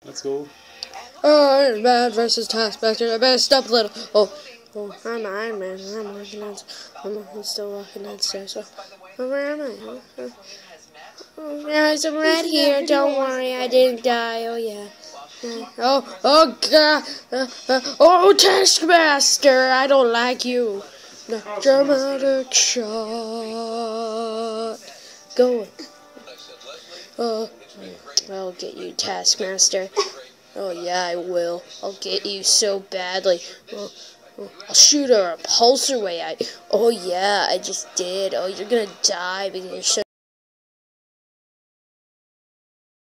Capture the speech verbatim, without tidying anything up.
Let's go. Oh, Iron Man versus Taskmaster. I better stop a little. Oh, oh, I'm Iron Man. I'm walking down. I'm, I'm still walking downstairs. So, oh, where am I? Oh, oh, oh, guys, I'm right here. Don't worry, I didn't die. Oh yeah. Oh, oh God! Uh, uh, oh, Taskmaster! I don't like you. No, dramatic shot. Go. Oh, I'll get you, Taskmaster. Oh yeah, I will. I'll get you so badly. Oh, oh, I'll shoot a repulsor way. I. Oh yeah, I just did. Oh, you're gonna die because you're so.